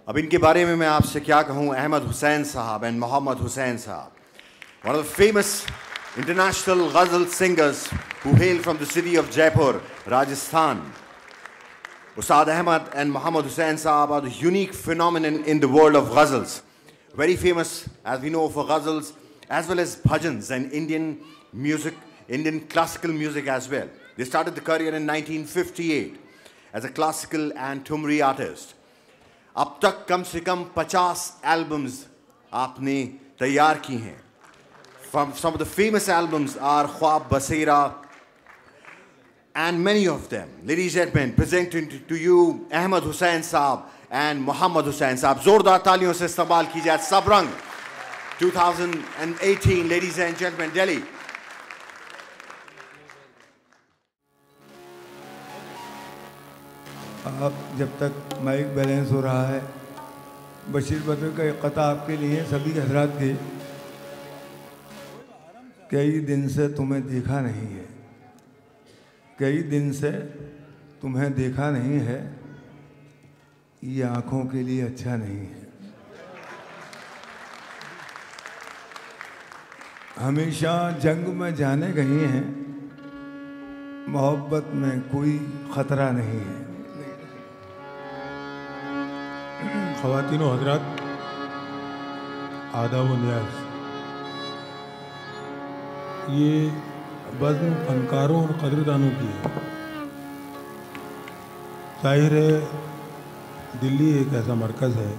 अब इनके बारे में मैं आपसे क्या कहूँ, अहमद हुसैन साहब एंड मोहम्मद हुसैन साहब, one of the famous international ghazal singers who hail from the city of Jaipur, Rajasthan. Ustad Ahmad and Mohammad Hussain Saab are the unique phenomenon in the world of ghazals. Very famous, as we know, for ghazals, as well as bhajans and Indian music, Indian classical music as well. They started the career in 1958 as a classical and thumri artist. अब तक कम से कम 50 albums आपने तैयार की हैं. Some of the famous albums are Khwab Basira and many of them. Ladies and gentlemen, presenting to you Ahmad Hussain Saab and Mohammad Hussain Saab. जोरदार तालियों से इस्तकबाल कीजिए. Sabrang 2018, ladies and gentlemen, Delhi. आप जब तक माइक बैलेंस हो रहा है, बशीर बद्र का एक कता आपके लिए सभी हजरात के. कई दिन से तुम्हें देखा नहीं है, कई दिन से तुम्हें देखा नहीं है, ये आँखों के लिए अच्छा नहीं है. हमेशा जंग में जाने गई हैं, मोहब्बत में कोई ख़तरा नहीं है. ख़वातीन व हज़रात, आदाब व नियाज़. ये बज़्म फ़नकारों और क़द्रदानों की है. ज़ाहिर है दिल्ली एक ऐसा मरकज़ है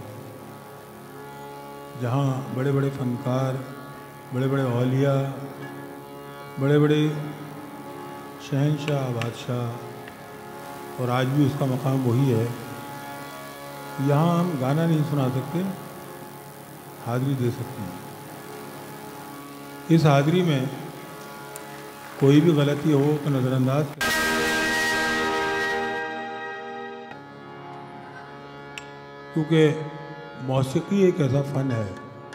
जहाँ बड़े बड़े फ़नकार, बड़े बड़े औलिया, बड़े बड़े शहंशाह, बादशाह, और आज भी उसका मकाम वही है. यहाँ हम गाना नहीं सुना सकते, हाज़री दे सकते हैं. इस हाज़री में कोई भी गलती हो तो नज़रअंदाज, क्योंकि मौसीकी एक ऐसा फ़न है,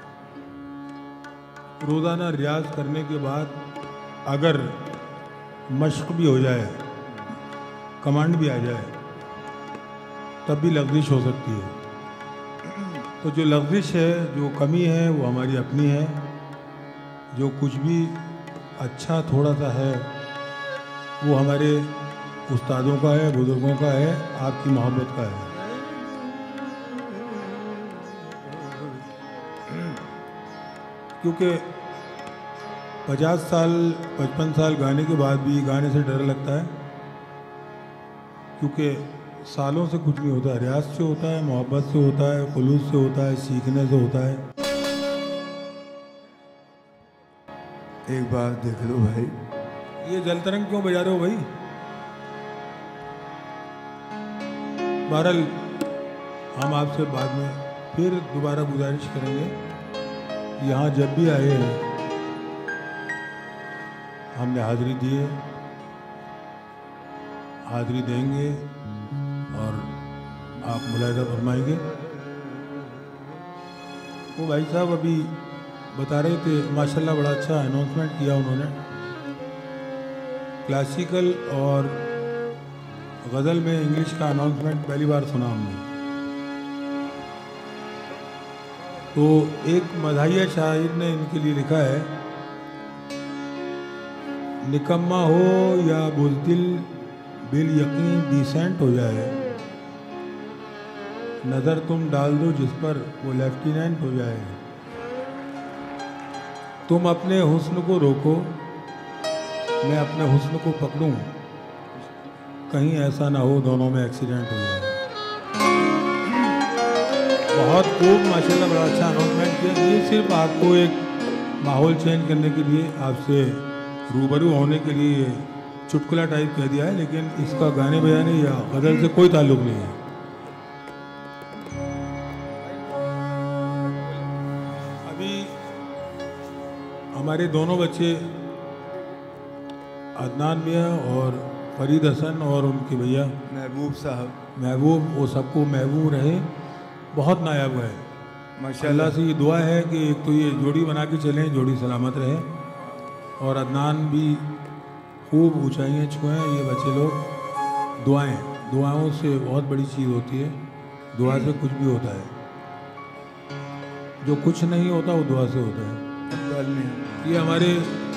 रोज़ाना रियाज करने के बाद अगर मश्क भी हो जाए, कमांड भी आ जाए, तब भी लग़ज़िश हो सकती है. तो जो लग़ज़िश है, जो कमी है, वो हमारी अपनी है. जो कुछ भी अच्छा थोड़ा सा है वो हमारे उस्तादों का है, बुज़ुर्गों का है, आपकी मोहब्बत का है. क्योंकि 50 साल 55 साल गाने के बाद भी गाने से डर लगता है, क्योंकि सालों से कुछ नहीं होता. रियाज से होता है, मोहब्बत से होता है, खुलूस से होता है, सीखने से होता है. एक बात देख लो भाई, ये जल तरंग क्यों बजा रहे हो भाई? बहरहाल हम आपसे बाद में फिर दोबारा गुजारिश करेंगे. यहाँ जब भी आए हैं हमने हाज़िरी दी है, हाज़िरी देंगे और आप मुलाहिज़ा फरमाएंगे. वो भाई साहब अभी बता रहे थे, माशाल्लाह बड़ा अच्छा अनाउंसमेंट किया उन्होंने. क्लासिकल और गज़ल में इंग्लिश का अनाउंसमेंट पहली बार सुना हमने. तो एक मदाहिया शायर ने इनके लिए लिखा है, निकम्मा हो या बुज़दिल बिल यकीन डिसेंट हो जाए, नज़र तुम डाल दो जिस पर वो लेफ्टिनेंट हो जाए. तुम अपने हुस्न को रोको, मैं अपने हुस्न को पकड़ूं, कहीं ऐसा ना हो दोनों में एक्सीडेंट हो जाए. बहुत खूब, माशाल्लाह बड़ा अच्छा अनाउंसमेंट किया. ये सिर्फ आपको एक माहौल चेंज करने के लिए, आपसे रूबरू होने के लिए चुटकुला टाइप कह दिया है, लेकिन इसका गाने बजाने या गज़ल से कोई ताल्लुक़ नहीं है. हमारे दोनों बच्चे अदनान मियाँ और फरीद हसन और उनके भैया महबूब साहब, महबूब, वो सबको महबूब रहे, बहुत नायाब गए माशाल्लाह. से ये दुआ है कि एक तो ये जोड़ी बना के चलें, जोड़ी सलामत रहे, और अदनान भी खूब ऊंचाइयाँ छुएं. ये बच्चे लोग दुआओं से बहुत बड़ी चीज़ होती है, दुआ से कुछ भी होता है. जो कुछ नहीं होता वो दुआ से होता है। ये हमारे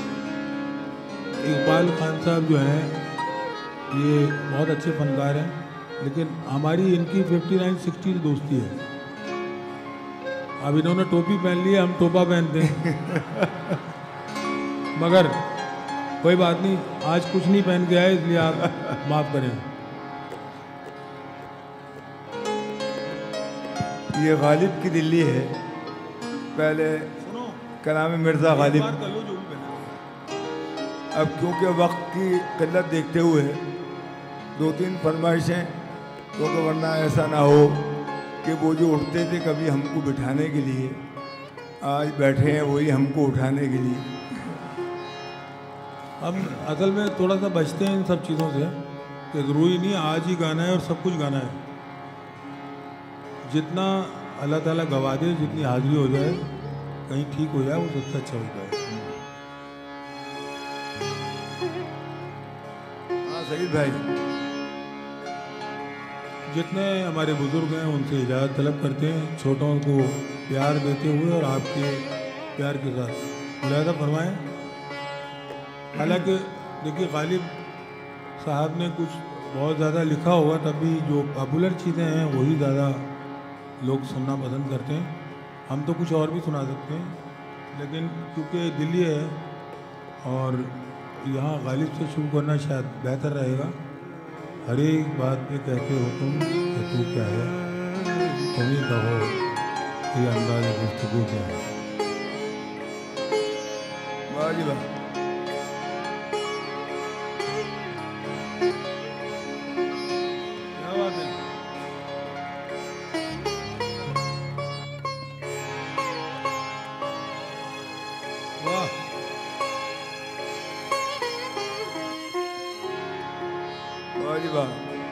इकबाल खान साहब जो हैं ये बहुत अच्छे फनकार हैं, लेकिन हमारी इनकी 59-60 दोस्ती है। अब इन्होंने टोपी पहन ली है, हम टोपा पहनते हैं मगर कोई बात नहीं, आज कुछ नहीं पहन के आए इसलिए आप माफ़ करें। ये गालिब की दिल्ली है, पहले का नाम है मिर्ज़ा गालिब। अब क्योंकि वक्त की किल्लत देखते हुए 2-3 फरमाइशें, क्योंकि वरना ऐसा ना हो कि वो जो उठते थे कभी हमको बिठाने के लिए, आज बैठे हैं वही हमको उठाने के लिए। हम असल में थोड़ा सा बचते हैं इन सब चीज़ों से कि ज़रूरी नहीं आज ही गाना है और सब कुछ गाना है। जितना अल्लाह ताला गवा दे, जितनी हाजिरी हो जाए, कहीं ठीक हो जाए, वो सबसे अच्छा होता है। हाँ सईद भाई, जितने हमारे बुजुर्ग हैं उनसे इजाज़त तलब करते हैं, छोटों को प्यार देते हुए और आपके प्यार के साथ मुलाहिदा फरमाएं। हालांकि देखिए गालिब साहब ने कुछ बहुत ज़्यादा लिखा होगा, तभी जो पॉपुलर चीज़ें हैं वही ज़्यादा लोग सुनना पसंद करते हैं। हम तो कुछ और भी सुना सकते हैं, लेकिन क्योंकि दिल्ली है और यहाँ गालिब से शुरू करना शायद बेहतर रहेगा। हर एक बात पे कहते हो तुम कि तू क्या है, तुम ही कहो ये अंदाज़ गुफ्तगू क्या है। वाह जी वाह। क्या बात है। वाह, वाह जी वाह।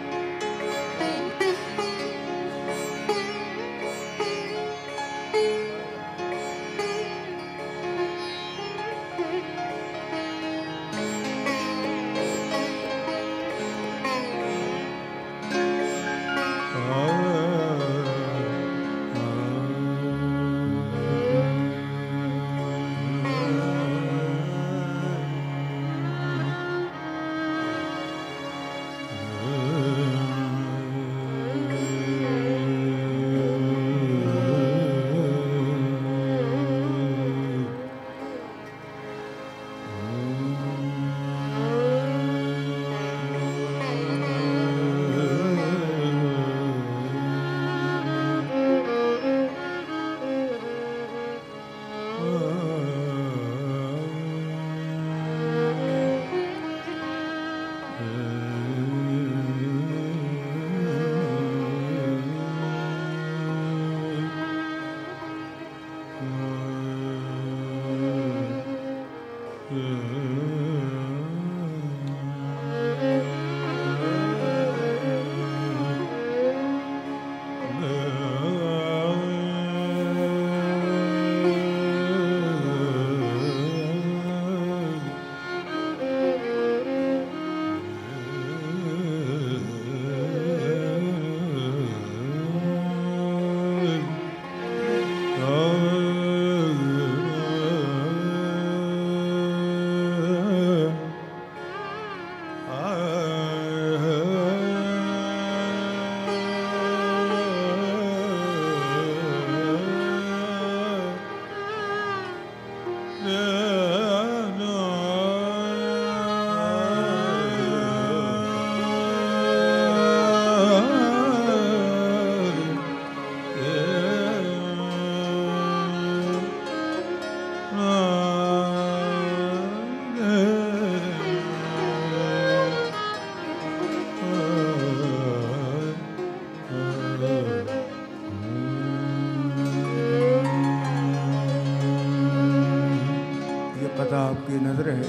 आपकी नजर है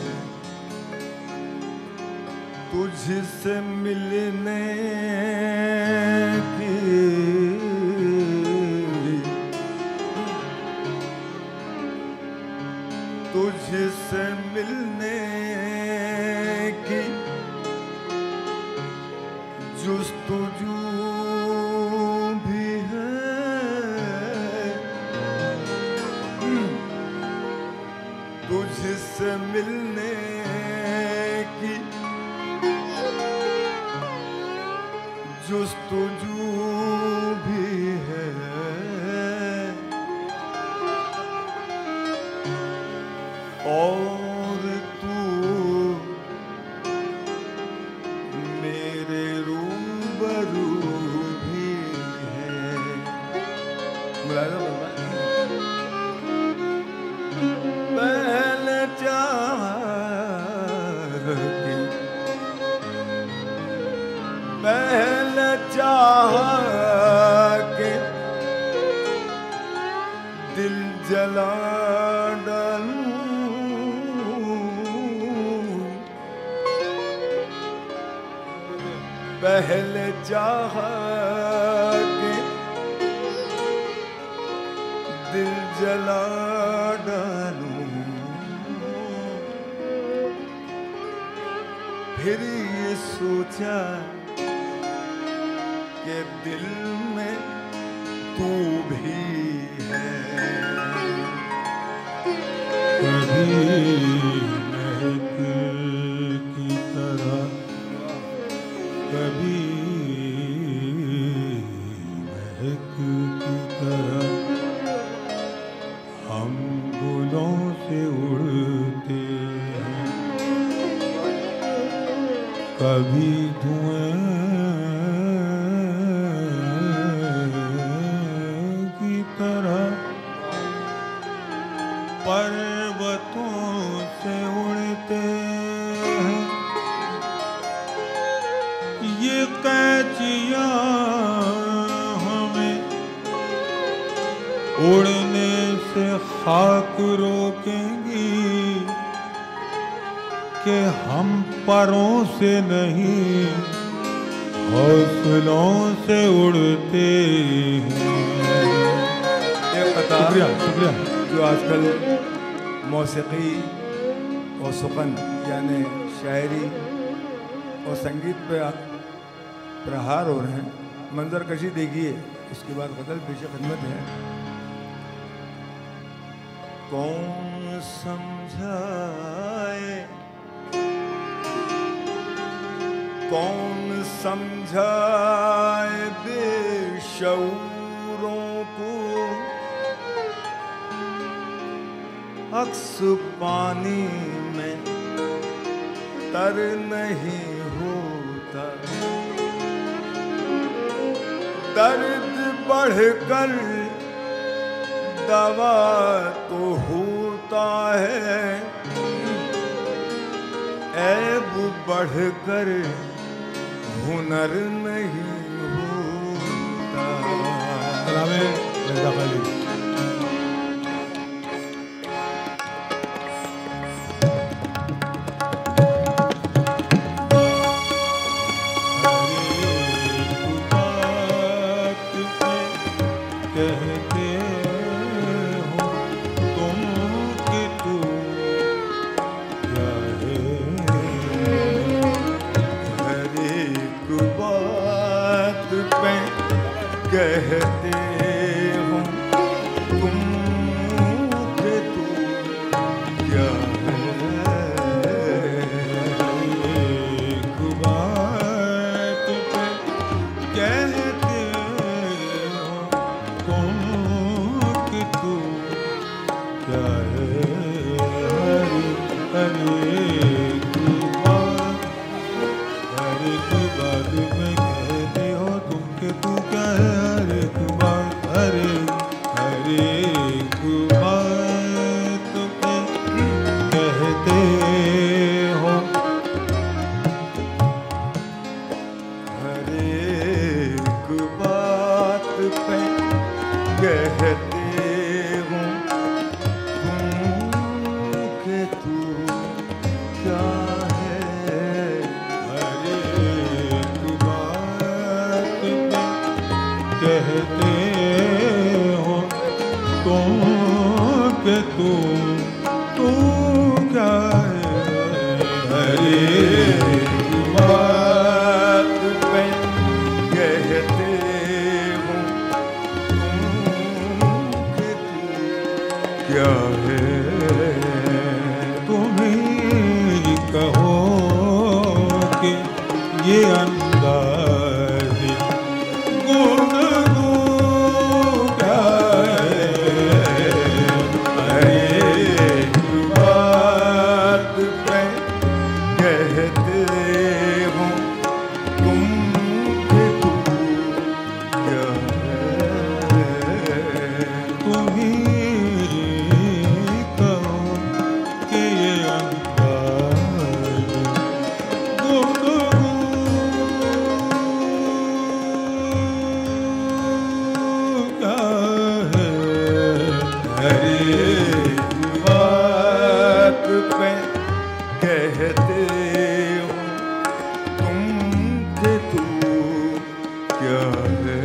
तुझसे मिलने की, तुझसे मिलने की जुस्तजू भी है, तुझसे मिलने की जुस्तजू भी है, और तू मेरे रूबरू भी है। मुलायदा बाबा पहले चाह के, पहले चाह के दिल जला डालूं, पहले चाह के दिल जला डालूं, फिर ये सोचा कि दिल में तू भी है। कभी महक की तरह, कभी महक की तरह हम गुलों से उड़ते हैं, कभी धुएं की तरह पर्वतों से उड़ते हैं। ये कैचियां हमें उड़ने से खाक रोकेंगी कि हम परों से नहीं हौसलों से उड़ते हैं। शुक्रिया शुक्रिया। जो आजकल मौसीकी और सुखन यानी शायरी और संगीत पे प्रहार हो रहे हैं, मंजर कशी देखिए, उसके बाद गजल पेश खिदमत है। कौन समझाए, कौन समझाए बेशऊरों को, अक्स पानी में तर नहीं होता, दर्द बढ़कर दवा तो होता है, ऐब बढ़कर हुनर नहीं होता। कहते हो तुम कि तू क्या है, हर एक बात पे कहते हो तुम कि तू क्या है, एक बात पे कहते हो तुम कि तू क्या है। हर एक बात में कहते हो तुम कि तू क्या है। हर एक बात, हर एक बात पे कहते हो, हर एक बात पे कहते हो तुम कि तू क्या है। हर एक बात पे कहते हो तुम कि तू क्या है। हर एक बात पे कहते हो तुम कि तू क्या है। कहते हो तुम के तू क्या है।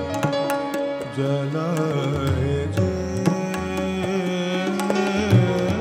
जला है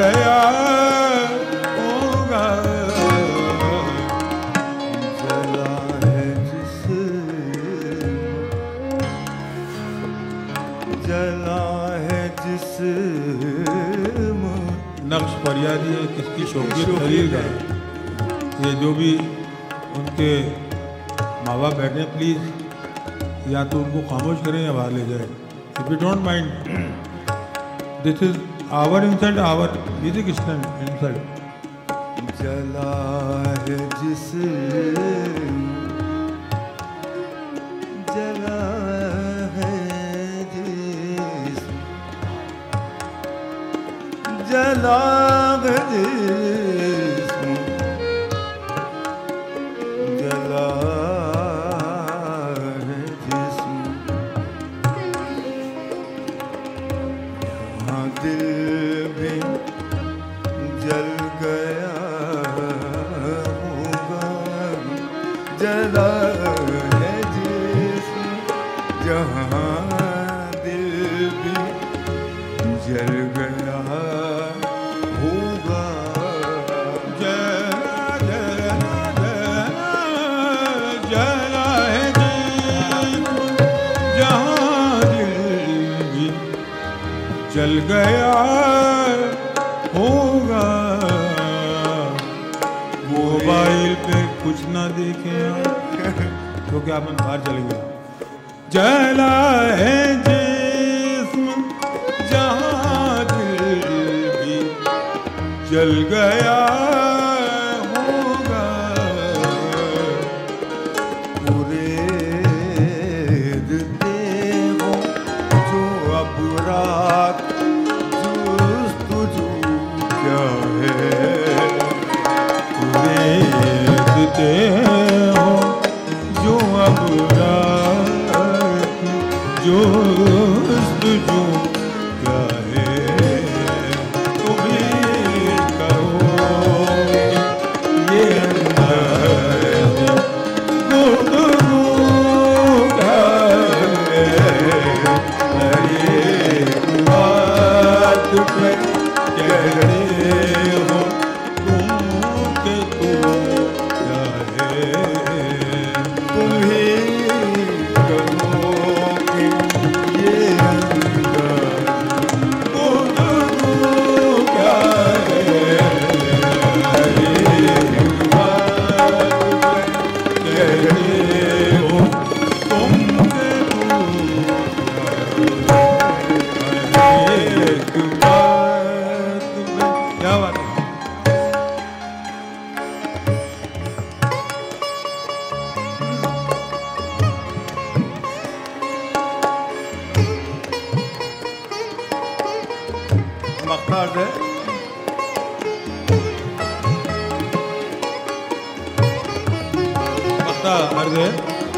गया होगा। जला है जिस्म नक्श फरियादी है किसकी शौकियत शरीर का। ये जो भी उनके माँ बाप बैठे प्लीज़ या तो उनको खामोश करें या बाहर ले जाए। If you don't mind, this is our insult, our music insult. जला है जिस्म, जला है जिस्म, जला है जिस्म, जला है जिस्म। यहाँ दिल भी जल गया होगा, जला है जिस्म, जहाँ दिल भी जल गया होगा। जला है जहाँ दिल भी जल गया होगा। मोबाइल पे कुछ ना देखे तो क्या अपन बाहर चले गए। जला है जिस्म जहाँ दिल भी जल गया होगा। उरेदते हो जो अब रात जुस्तुजू क्या है, देखते हो जो अब रात जो जो क्या है। तुम ही कहो ये अंदाज़ गुफ्तगू क्या है। हर एक बात पे कहते हो तुम ही कहो कि ये अंदाज़ गुफ्तगू क्या है। हर एक बात पे कहते हो तुम के एक बात पे क्या बात है। मकसद है पता अर्ज है।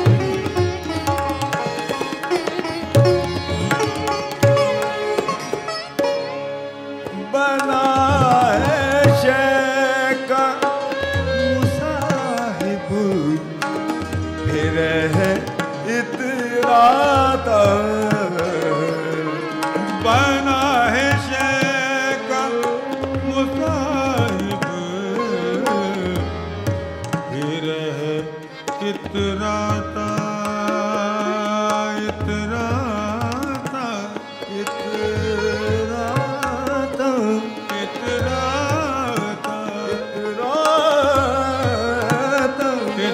बना है शेख का मुसाहिब, फिर है इतराता। बना है शेख मुसाहिब, फिर है इतराता इतराता इतराता इतराता इतराता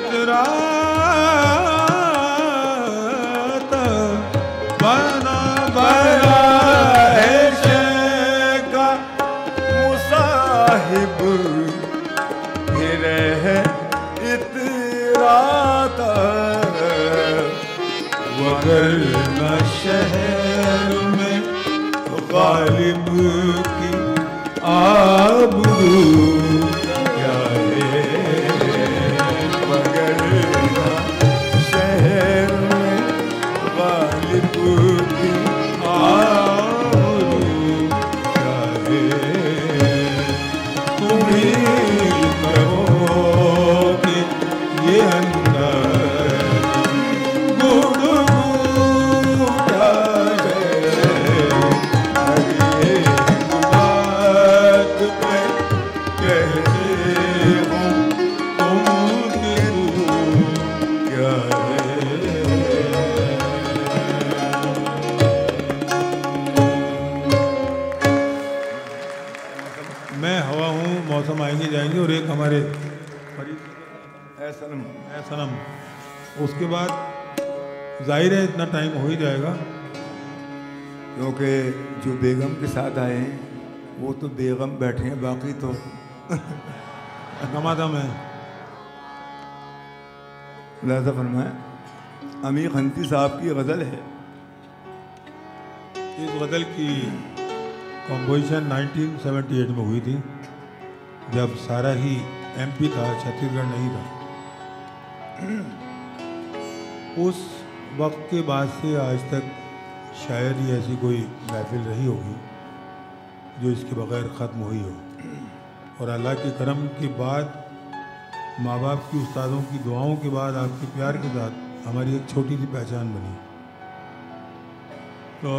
इतराता। बना बना है शेख का मुसाहिब, फिर है इतराता। मगर न शहर में गालिब की आबरू क्या है। मगर शहर में गालिब की आबरू क्या है। तुम ही कहो कि ये अंदाज़ गुफ्तगू क्या है। हर एक बात मैं हवा हूँ, मौसम आएंगे जाएंगे, और एक हमारे सनम। उसके बाद जाहिर है इतना टाइम हो ही जाएगा, क्योंकि जो बेगम के साथ आए हैं वो तो बेगम बैठे हैं, बाकी तो दमादम है। लिहाजा फरमाए अमीर खंती साहब की गज़ल है। इस गज़ल की कंपोजिशन 1978 में हुई थी, जब सारा ही एमपी था, छत्तीसगढ़ नहीं था। उस वक्त के बाद से आज तक शायद ही ऐसी कोई महफिल रही होगी जो इसके बगैर ख़त्म हुई हो। और अल्लाह के करम के बाद, माँ बाप की, उस्तादों की दुआओं के बाद, आपके प्यार के साथ हमारी एक छोटी सी पहचान बनी। तो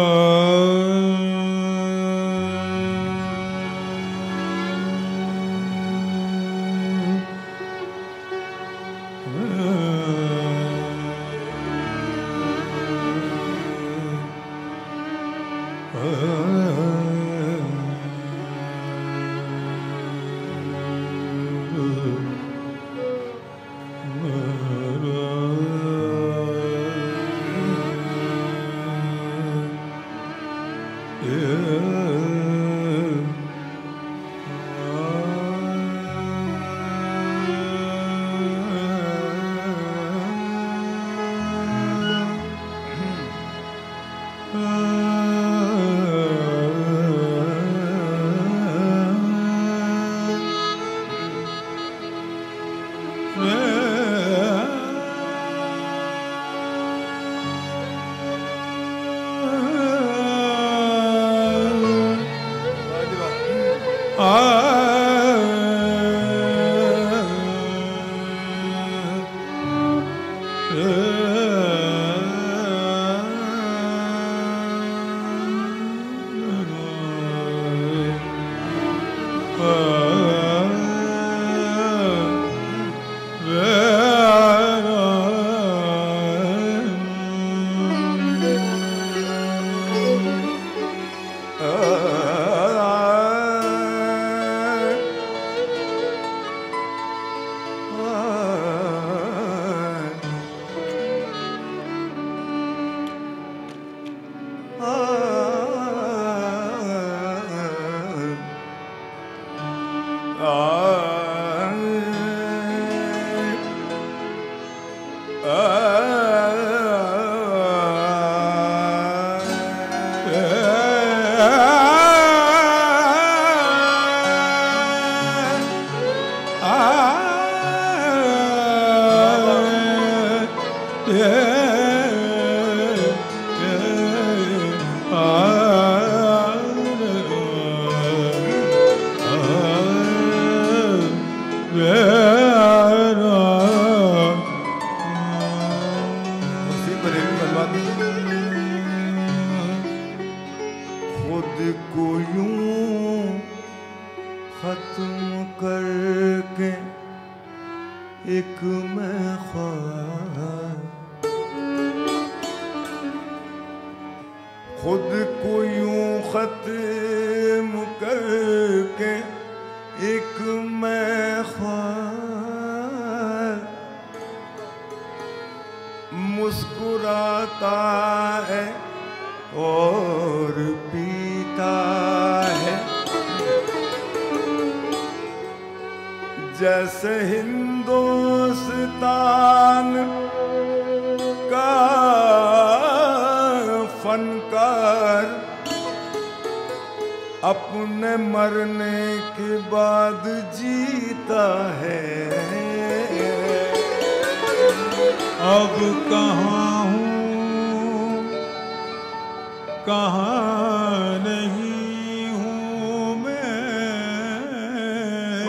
जैसे हिंदुस्तान का फनकार अपने मरने के बाद जीता है। अब कहाँ हूँ कहाँ नहीं हूँ मैं,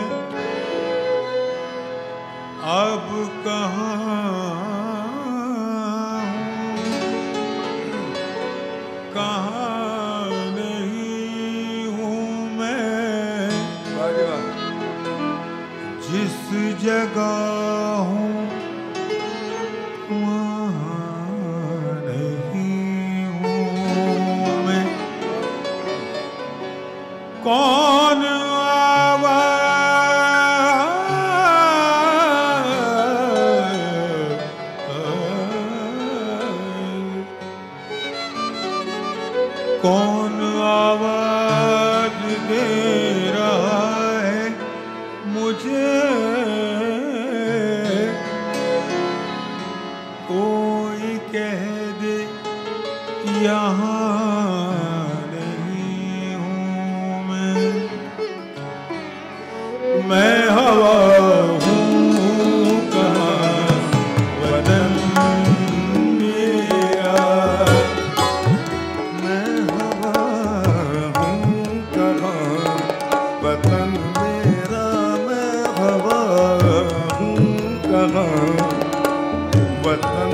अब कहाँ हूँ कहाँ नहीं हूँ मैं, जिस जगह हूँ कौन हवा हूँ कहाँ वतन मेरा, मैं हवा हूँ कहाँ वतन मेरा, मैं हवा हूँ कहाँ वतन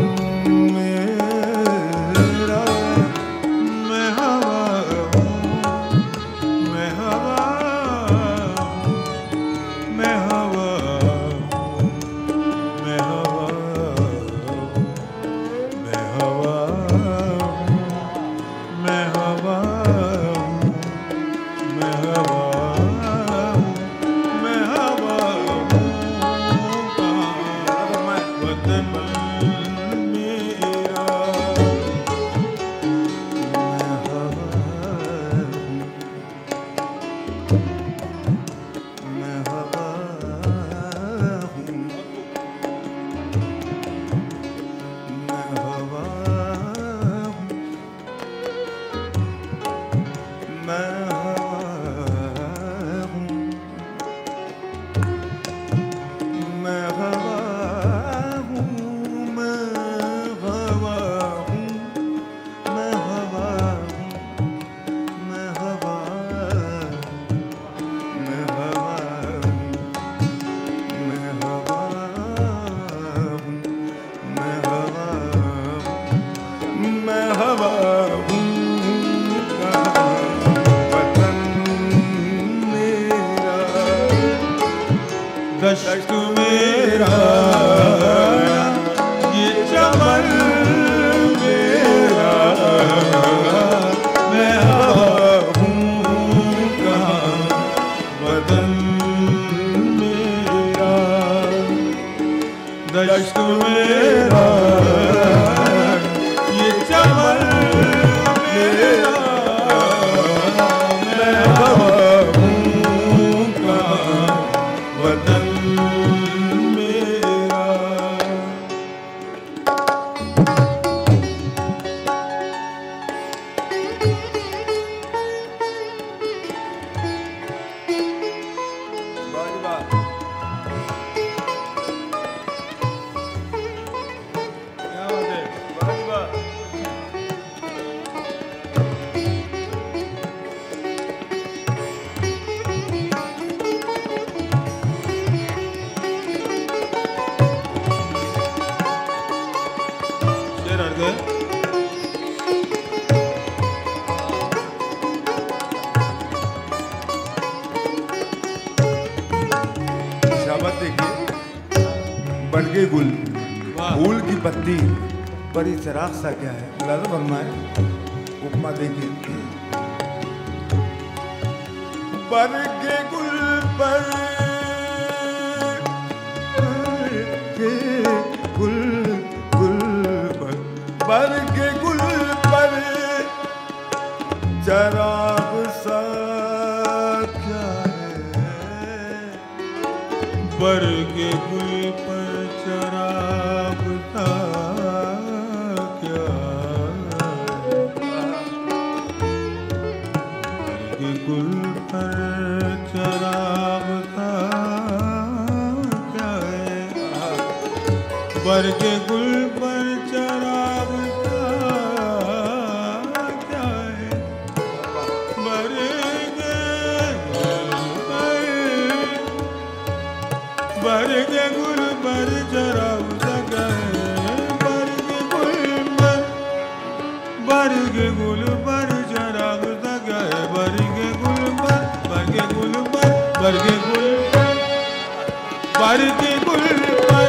मेरा, मैं हवा हूँ, मैं हवा हूँ, मैं हवा हूँ, मैं हवा हूँ, मैं हवा हूँ, मैं हवा हूँ, मैं हवा हूँ, मैं हवा हूँ, वतन मेरा, मैं हवा हूँ, मैं हवा हूँ, मैं हवा हूँ, मैं हवा हूँ, मैं हवा हूँ, मैं हवा हूँ, मैं हवा हूँ, मैं हवा हूँ, मैं हवा हूँ, मैं हवा हूँ, मैं हवा हूँ, मैं हवा हूँ कहाँ वतन मेरा, दश्त मेरा ये चमन मेरा, मैं हवा हूँ कहाँ वतन मेरा, दश्त मेरा ये चमन मेरा, मैं हवा हूँ कहाँ वतन मेरा। क्या बात है, वाह वाह। शेर अर्थ है। शब्द देखिए, बड़के गुल फूल की पत्ती पर ये चिराग सा क्या है, मुलाज़ा फरमाए। उपमा देखिए, बड़के गुल पर, बड़के गुल पर, बड़के गुल पर चिराग सा क्या है, बरगे गुल पर चिराग सा क्या है, बरगे गुल पर चिराग सा क्या है, बरगे गुल पर चिराग सा क्या है, बरगे गुल पर चिराग सा क्या है, बरगे गुल पर, बरगे गुल पर चिराग सा क्या है, बरगे गुल पर, बरगे गुल पर, बरगे गुल पर, बरगे गुल पर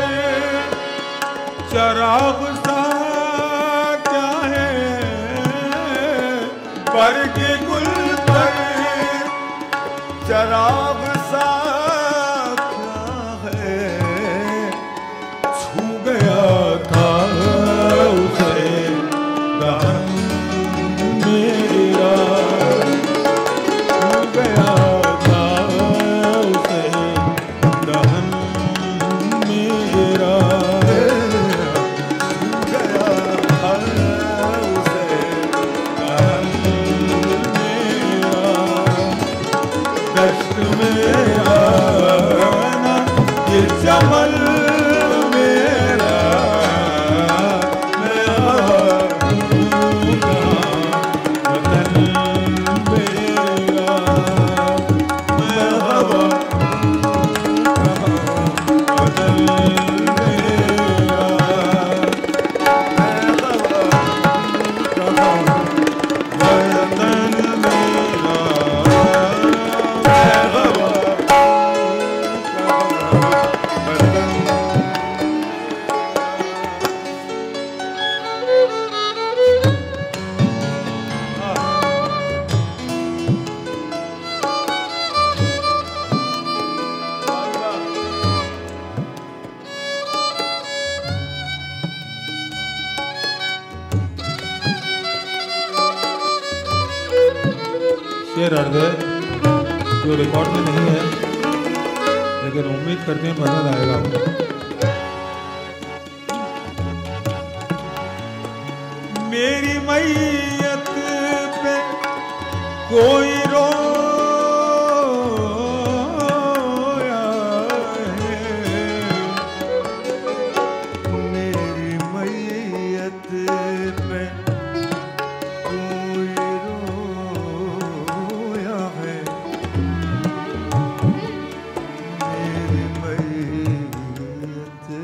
चिराग सा क्या है, बरगे गुल पर चिराग सा क्या है, छू गया था उसे दामन मेरा, छू गया था उसे दामन मेरा, छू गया था उसे दामन मेरा, दश्त में अर्ज है जो रिकॉर्ड में नहीं है, लेकिन उम्मीद करते हैं पसंद आएगा आपको। मेरी मैयत पे कोई रोया है, मेरी मैयत पे कोई रोया है, मेरी मैयत पे।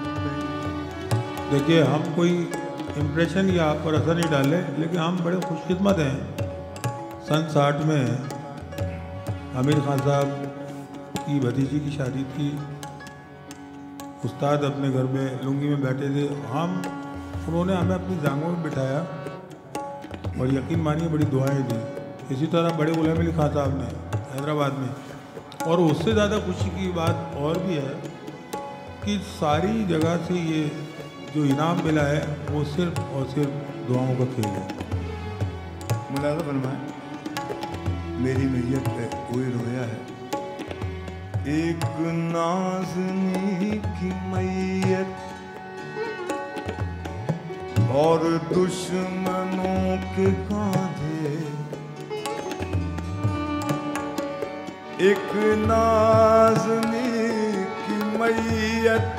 देखिए, हम कोई इम्प्रेशन या आप पर असर नहीं डाले, लेकिन हम बड़े खुशकिस्मत हैं। सन 60 में आमिर खान साहब की भतीजी की शादी थी। उस्ताद अपने घर में लुंगी में बैठे थे, उन्होंने हमें अपनी जांघों में बिठाया और यकीन मानिए बड़ी दुआएं दी। इसी तरह बड़े गुलाम अली खान साहब ने हैदराबाद में। और उससे ज़्यादा खुशी की बात और भी है कि सारी जगह से ये जो इनाम मिला है वो सिर्फ और सिर्फ दुआओं का खेल है। मुलाज़ा फरमाएं, मेरी मैयत पे कोई रोया है, एक नाज़नी की मैयत और दुश्मनों के कांधे, एक नाज़नी की मैयत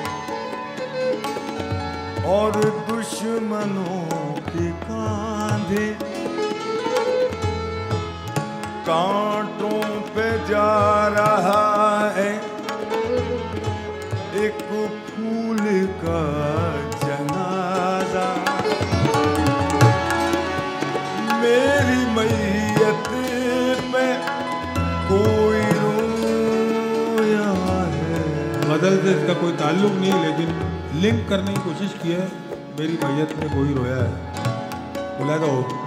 और दुश्मनों के कांधे, कांटों पे जा रहा है एक फूल का जनाजा। मेरी मैयत में कोई रोया है। गज़ल से इसका कोई ताल्लुक नहीं, लेकिन लिंक करने की कोशिश की है। मेरी मैयत में कोई रोया है। बुलाया हो,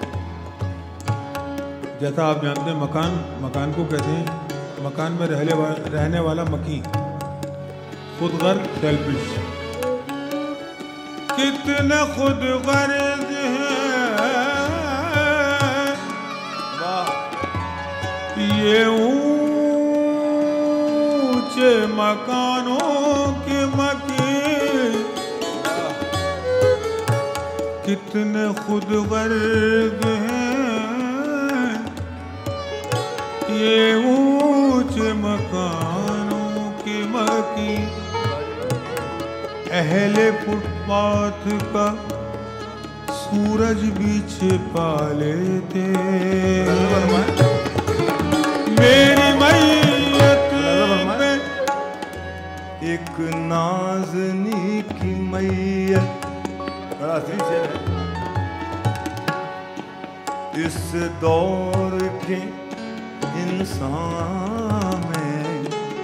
जैसा आप जानते हैं, मकान को कहते हैं, मकान में रहने वाला मकी, खुदगर्ज, सेल्फिश। कितने खुदगर्ज हैं ये ऊंचे मकानों के मकी, कितने खुदगर्ज हैं ये ऊंचे मकानों की मकी। अहले फुटपाथ का सूरज भी छिपा लेते। मेरी मैयत में एक नाज़नी की मैयत, बड़ा असली शेर है। इस दौर के इंसान में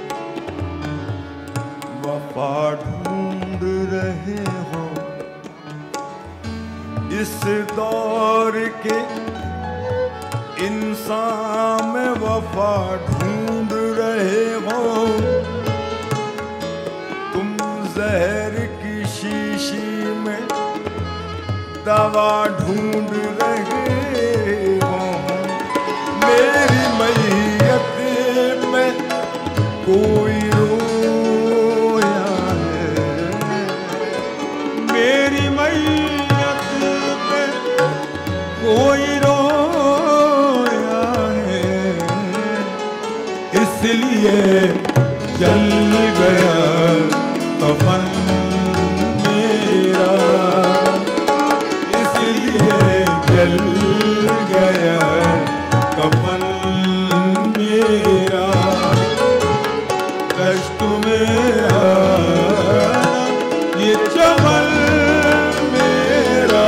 वफा ढूंढ रहे हो, इस दौर के इंसान में वफा ढूंढ रहे हो, तुम जहर की शीशी में दवा ढूंढ रहे हो। मेरी मैयत में कोई रोया है, मेरी मैयत में कोई रोया है, इसलिए जल गया कफन मेरा, इसलिए जल गया कफन मेरा, कष्ट मेरा ये चमन मेरा,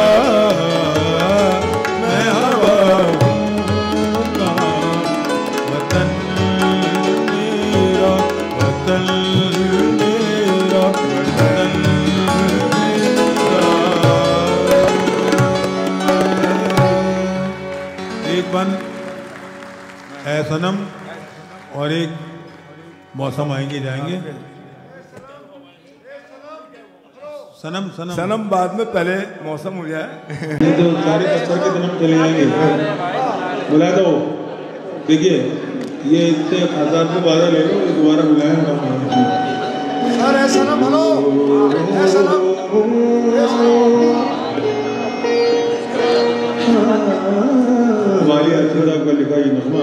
मैं हवा हूँ कहाँ वतन मेरा, वतन मेरा, वतन मेरा। एक बन है सनम और एक मौसम आएंगे जाएंगे। सनम सनम सनम बाद में, पहले मौसम हो जाए। सारे पत्थर के सनम चले जाएंगे। बुला दो। देखिए ये इतने 1000 को 12 ले लो, दोबारा बुलाएंगे सर। ऐसा ना बोलो, ऐसा ना। हमारी अच्छे साहब का लिखा ये नगमा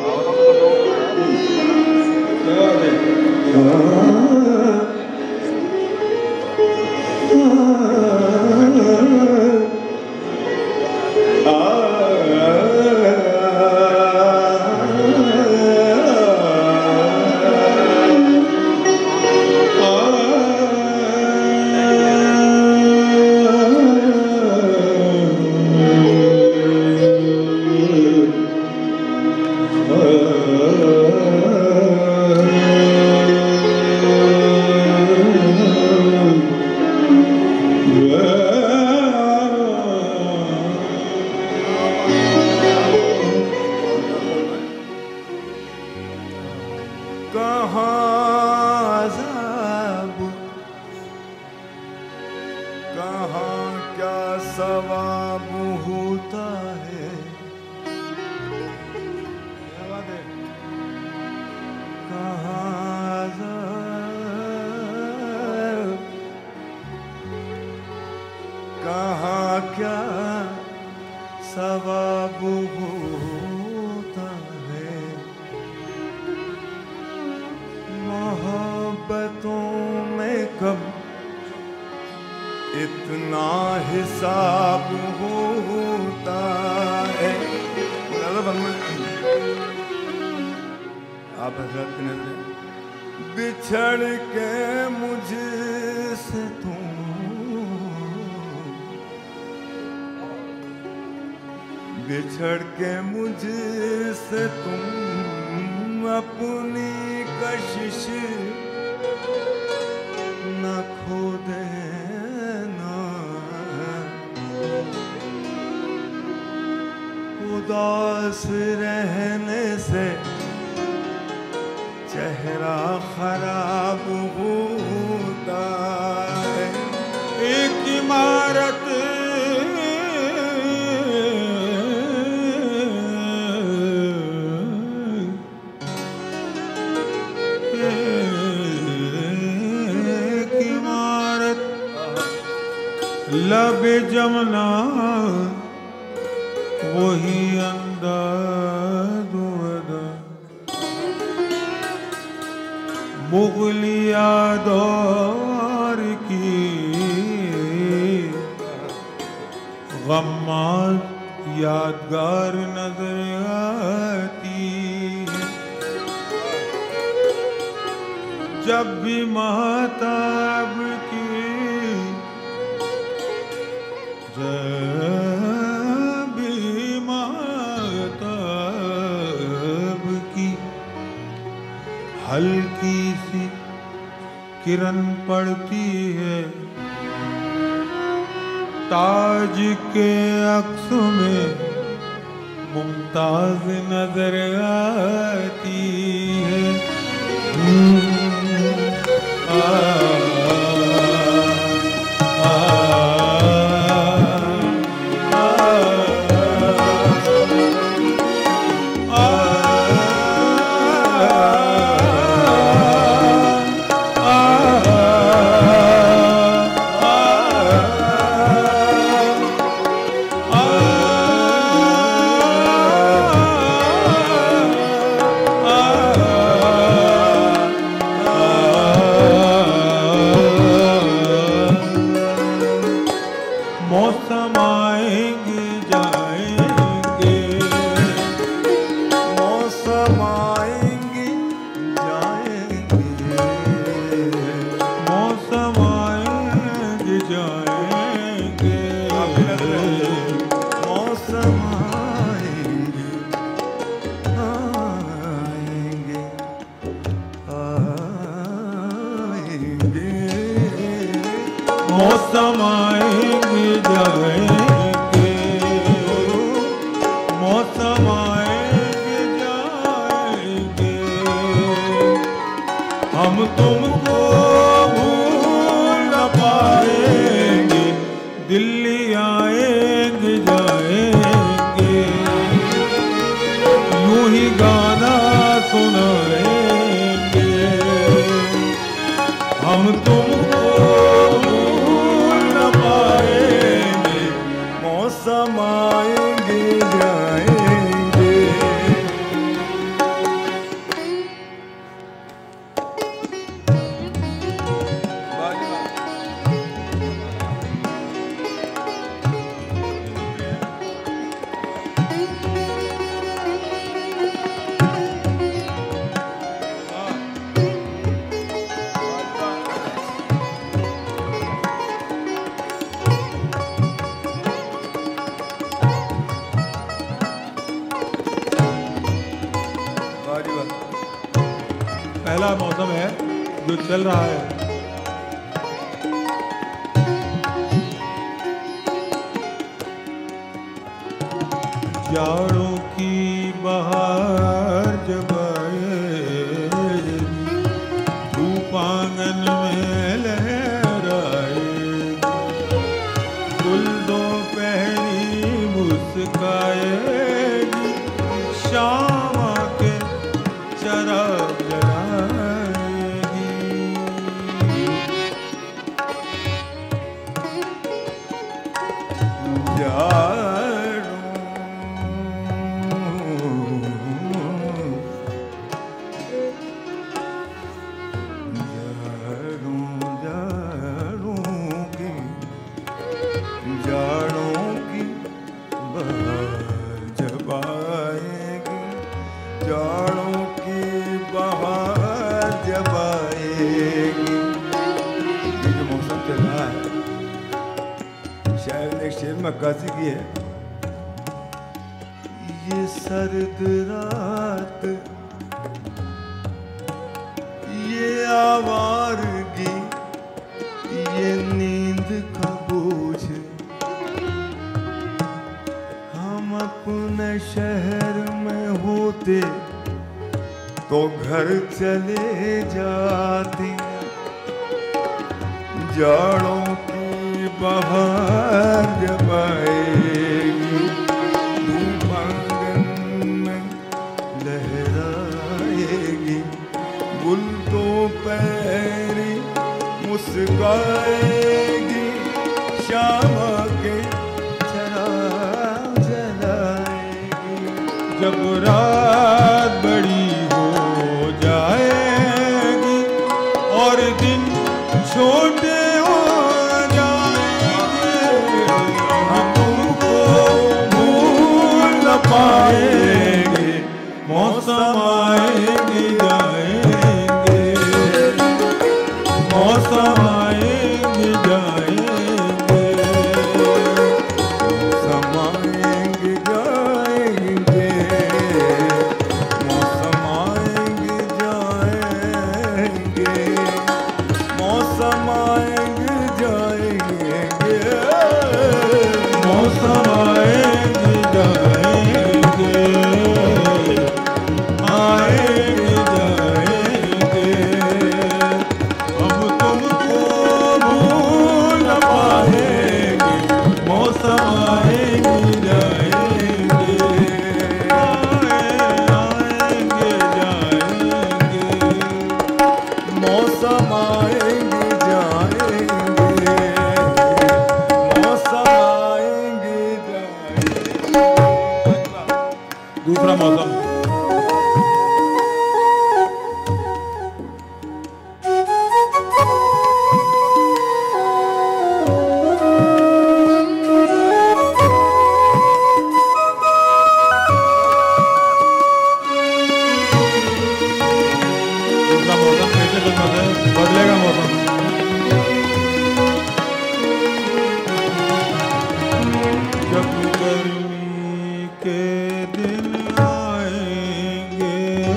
बिछड़ के मुझसे तुम अपनी कशिश न खो देना, उदास रहने से चेहरा खराब होता है। एक इमारत लबे जमना वही अंदाज़ मुगलिया दौर की गम्माज़ यादगार नजर आती है। जब भी महताब की महताब की हल्की सी किरण पड़ती है, ताज के अक्स में मुमताज नजर आती है। मौसम आएंगे जाएंगे, मौसम आएंगे जाएंगे, मौसम आएंगे जाएंगे, मौसम आएंगे आएंगे आएंगे, मौसम आएंगे जाएंगे, मौसम आएंगे जाएंगे, हम तुमको भूल न पाएंगे, दिल्ली आएंगे जाएंगे, यूं ही गा हम तुमको भूल न पाएंगे, मौसम आएंगे जाएंगे। पहला मौसम है जो चल रहा है। जाड़ों की बहार जब आएगी, धूप आंगन में लहराएगी, गुल दोपहरी मुस्काएगी, शाम आके चराग जलाएगी। जाड़ों की बहार जब आएगी, जाड़ों की बहार जब आएगी। ये जो मौसम चल रहा है, शायद एक शेर में अक्कासी की है, ये सर्द रात, ये आवारगी, ये नींद का बोझ, हम अपने शहर में होते तो घर चले जाते। जाड़ों की बहार जब आएगी, धूप आंगन में लहराएगी, गुल दोपहरी मुस्काएगी, शाम के चराग जलाएगी। जब रात बड़ी हो जाएगी और दिन छोटे हो जाएंगे, हम तुमको भूल न पाएंगे, मौसम आएंगे जाएंगे, मौसम आएंगे जाएंगे, मौसम आएंगे जाएंगे, मौसम आएंगे जाएंगे, मौसम आएंगे जाएंगे, मौसम आएंगे जाएंगे, आएंगे जाएंगे। हम तुमको भूल न पाएंगे, मौसम आएंगे जाएंगे, आएंगे जाएंगे, मौसम आएंगे जाएंगे, मौसम आएंगे जाएंगे। दूसरा मौसम बदलेगा मौसम। जब गर्मी के दिन आएंगे,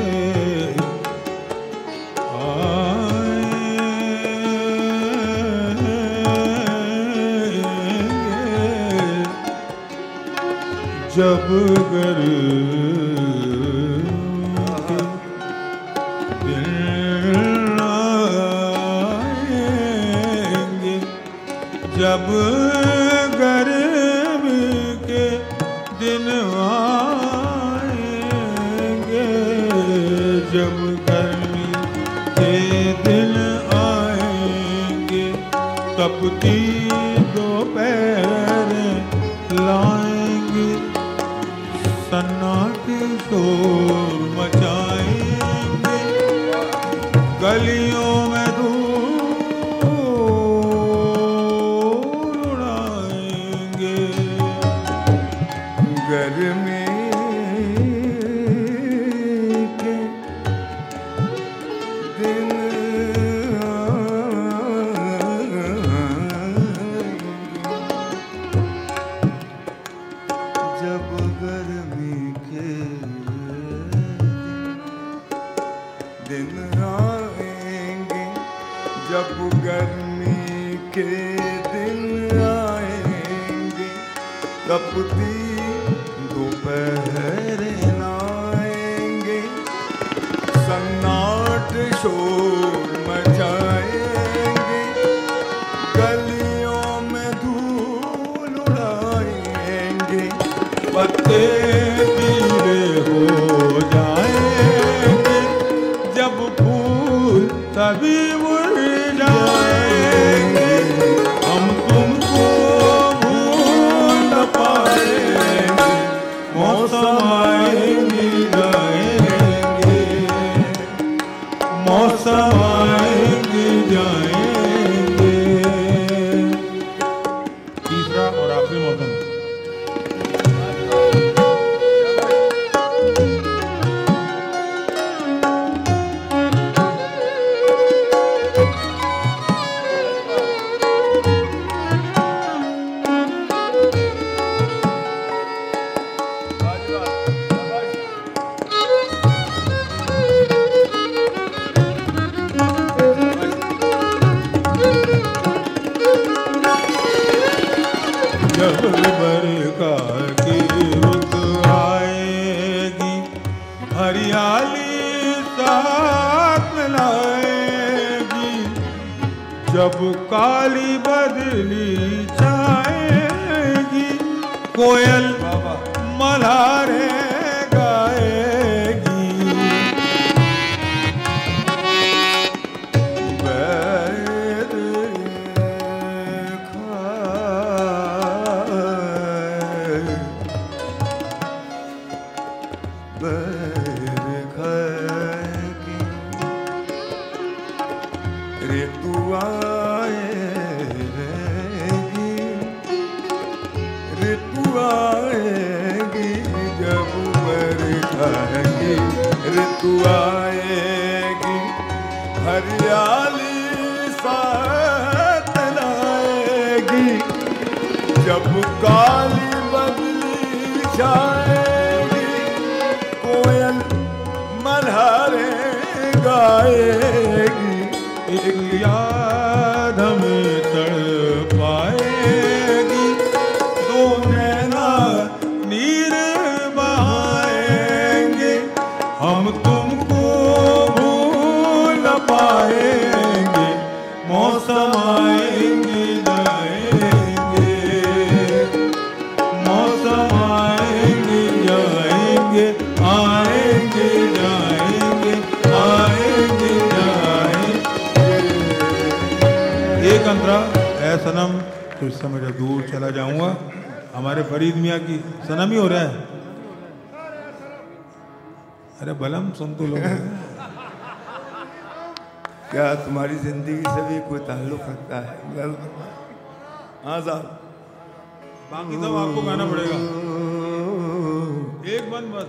जब जब गर्मी के दिन आएंगे, जब गर्मी के दिन आएंगे, तपती दोपहर लाएंगे, सन्नाटे शोर मचाएंगे, गलियों में धूल उड़ाएंगे। गर्मी के दिन जब गर्मी के दिन आएंगे, जब गर्मी के दिन आएंगे, तपती दोपहर लाएंगे, सन्नाट शोर मचाएंगे, गलियों में धूल उड़ाएंगे, पत्ते पीले हो जाएंगे, जब फूल तभी मुरझाएंगे, हम तुमको भूल न पाएंगे, मौसम आएंगे जाएंगे, मौसम आएंगे जाएंगे। तीसरा और आखिरी मौसम। जब बरखा की रुत आएगी, हरियाली साथ मिलाएगी, जब काली बदली छाएगी, कोयल मल्हारे गाएगी, ऋतु आएगी, ऋतु आएगी, जब बरखा की ऋतु आएगी, हरियाली साथ लाएगी, जब काली बदली छाएगी, कोयल मल्हारे गाएगी, एक याद हमें तड़पाएगी, दो नैना नीर बहाएंगे, हम तुमको भूल न पाएंगे, मौसम आएंगे जाएंगे, मौसम आएंगे जाएंगे, आएंगे जाएंगे, आएंगे जाएंगे। एक अंतरा ऐ सनम, तो इस समय जब दूर चला जाऊंगा, हमारे फरीद मियाँ की सनम ही हो रहा है। अरे बलम सुन तो लो। क्या तुम्हारी जिंदगी से भी कोई ताल्लुक रखता है? हाँ साहब, बाकी सब आपको गाना पड़ेगा। एक बंद बस,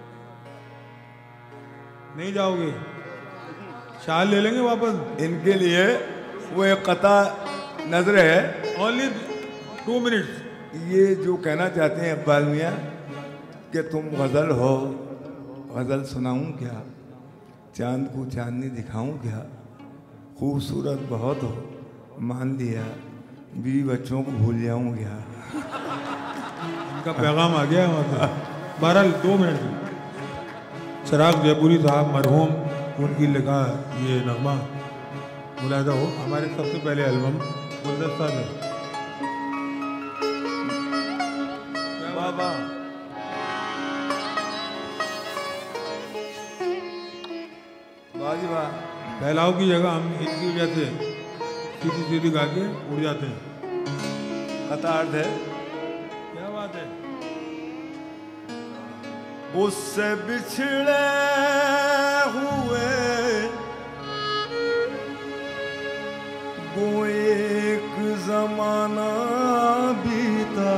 नहीं जाओगे, शाल ले लेंगे वापस। इनके लिए वो एक कता नजर है, ओनली 2 मिनट्स। ये जो कहना चाहते हैं इकबाल मियाँ कि तुम गज़ल हो, गज़ल सुनाऊं क्या, चांद को चांदनी दिखाऊं क्या, खूबसूरत बहुत हो मान लिया, बीवी बच्चों को भूल जाऊं क्या। इनका पैगाम आ गया है वहाँ पे। बहरहाल 2 मिनट। चिराग जयपुरी साहब मरहूम, उनकी लिखा ये नगमा मुलाजा हो, हमारे सबसे पहले एल्बम गुलदस्ता में। बाबा फैलाव की जगह हम इनकी वजह से सीधी सीधी गा के उड़ जाते हैं। कथार्थ है, क्या बात है। उससे बिछड़े हुए वो एक जमाना बीता,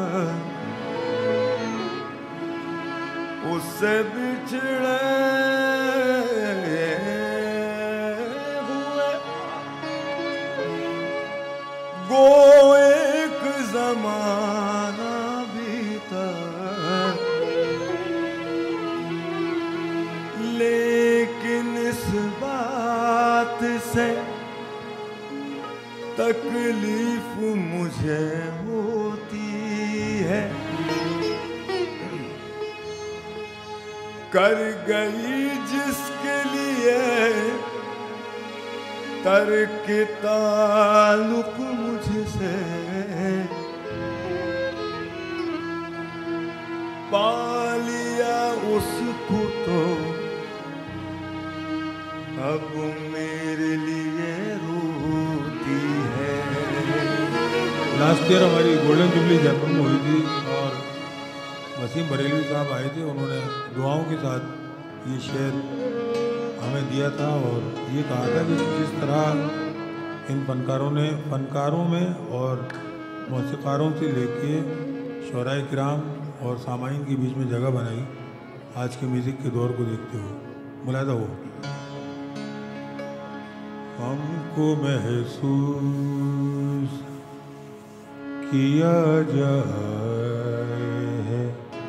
उससे बिछड़े हुए वो एक जमाना बीता, लेकिन इस बात से तकलीफ मुझे होती है, कर गई जिसके लिए तर्क ताल्लुक मुझसे, पा लिया उसको तो अब मेरे लिए रोती है। लास्ट ईयर हमारी गोल्डन जुबली जयपुर में हुई थी और वसीम बरेलवी साहब आए थे। उन्होंने दुआओं के साथ ये शेर हमें दिया था और ये कहा था कि जिस तरह इन फनकारों में और मौसीकारों से लेके शुअराए किराम और सामाइन के बीच में जगह बनाई आज के म्यूज़िक के दौर को देखते हुए। मुलाहिदा हो हमको महसूस किया जाए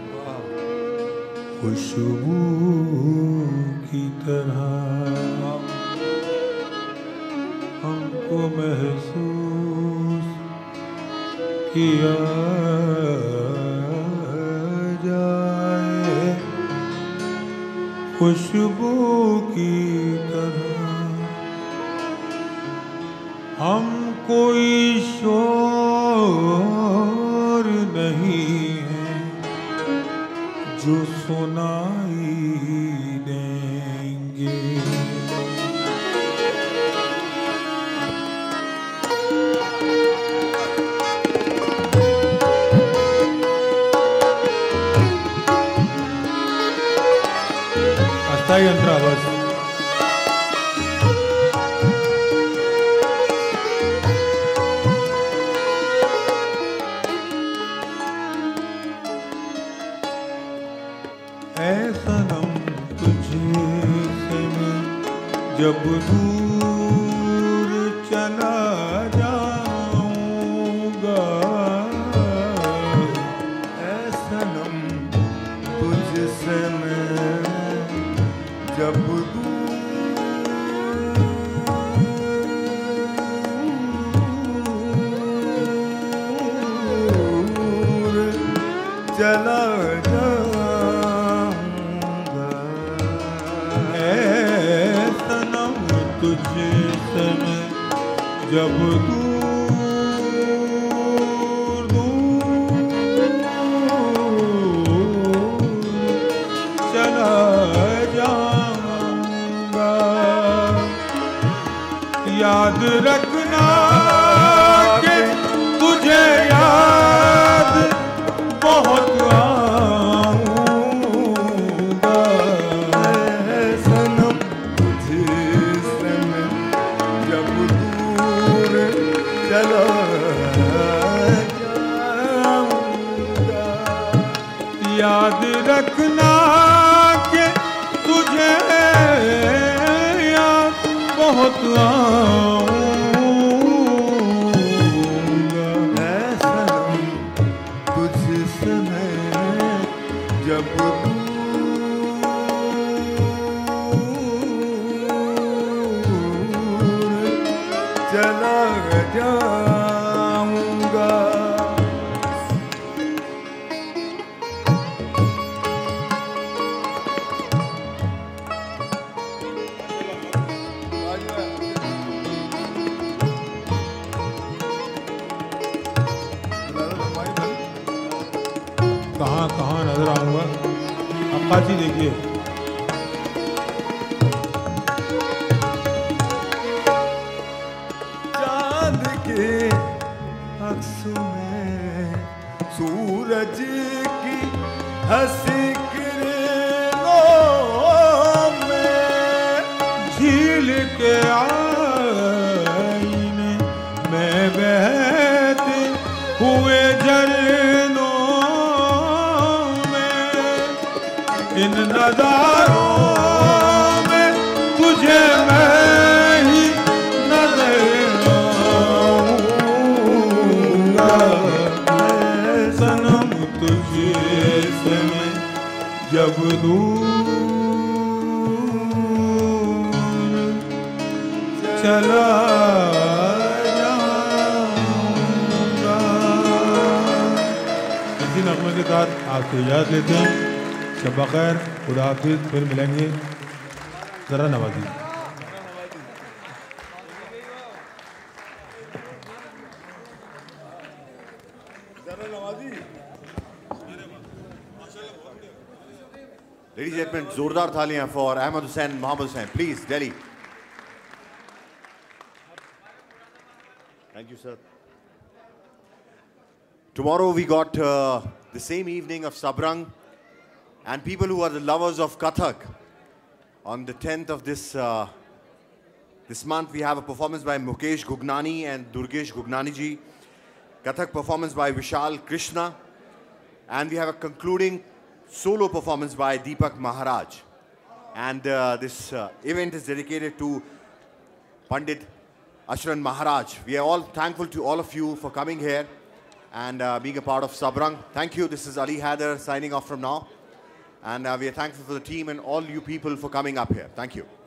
खुशबू की तरह, हमको महसूस किया जाए खुशबू की तरह, हम कोई शोर नहीं है जो सुनाई देंगे। अस्थाई अंतरा बस। जब दूर चला जाऊंगा ऐ सनम तुझसे मैं जब दूर चला तुझसे मैं जब दूर चला जाऊंगा, याद रखना कि तुझे याद बहुत याद रखना कि तुझे याद बहुत आऊंगा। ऐसा तुझसे मैं जब दूर चला जाऊंगा। कहाँ कहाँ नजर आऊंगा। अक्कासी देखिए, जा रक्स में सूरज की हंसी किरणों में झील के आईने में बहते हुए झरनों में इन नजारों में तुझे मैं ही नजर आऊंगा सनम तुझे से मैं जब दूर चला जाऊंगा। इसी नगमे के साथ आपसे इजाज़त लेते हैं। शब बखैर, खुदा हाफिज़, फिर मिलेंगे। ज़रा नवाजी। Ladies and gentlemen, जोरदार तालियां for Ahmed Hussain Mohammed Hussain. Please, Delhi. Thank you, sir. Tomorrow we got the same evening of Sabrang, and people who are the lovers of Kathak. On the 10th of this month, we have a performance by Mukesh Gugnani and Durgesh Gugnani ji. Kathak performance by Vishal Krishna, and we have a concluding solo performance by Deepak Maharaj. And this event is dedicated to Pandit Ashran Maharaj. We are all thankful to all of you for coming here and being a part of Sabrang. Thank you. This is Ali Haider signing off from now. And we are thankful for the team and all you people for coming up here. Thank you.